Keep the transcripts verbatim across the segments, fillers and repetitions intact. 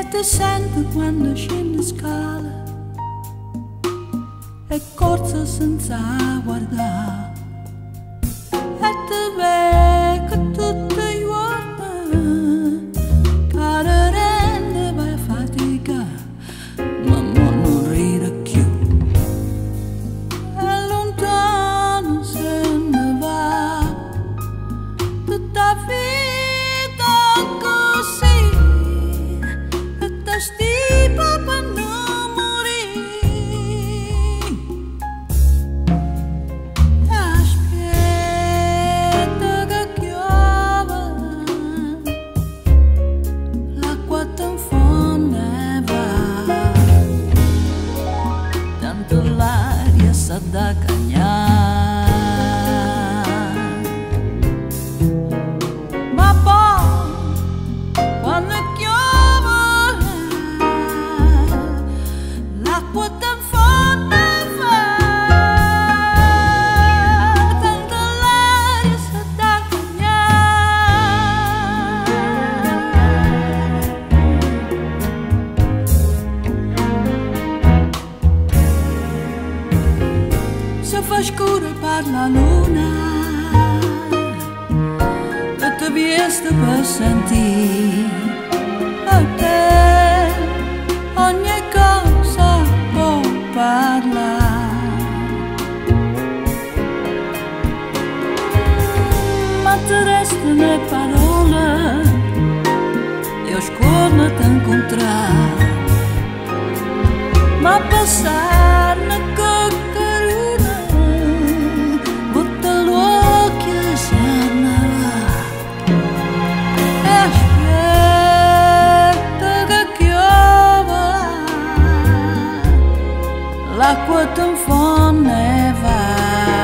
ti sento quando scendi scala e corsa senza guardare e ti vedo che tutto è uomo cara rende vai a fatica ma mo non ride più è lontano se ne va tutta vita così e ti stipa per non morire aspetta che piova l'acqua ti infonde e va tanto l'aria sa da cagnare ma poi quando piove l'acqua ti infonde e va tanto l'aria sa da cagnare se fa scuro e parla luna tutto visto per sentire a te ogni cosa può parlare ma ti restano le parole io scorno ti incontrare ma passarne coccaruna butta l'occhio e se ne va aspetta che piova l'acqua ti infonde e va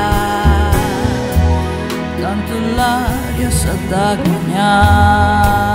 tanto l'aria sa da cagnare